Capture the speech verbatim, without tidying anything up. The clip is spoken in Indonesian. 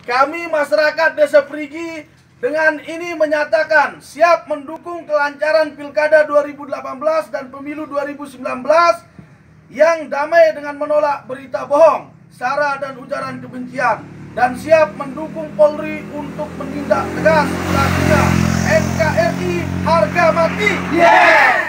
Kami masyarakat Desa Perigi dengan ini menyatakan siap mendukung kelancaran Pilkada dua ribu delapan belas dan Pemilu dua ribu sembilan belas yang damai dengan menolak berita bohong, sara dan ujaran kebencian, dan siap mendukung Polri untuk menindak tegas pelakunya. N K R I harga mati. Yeah!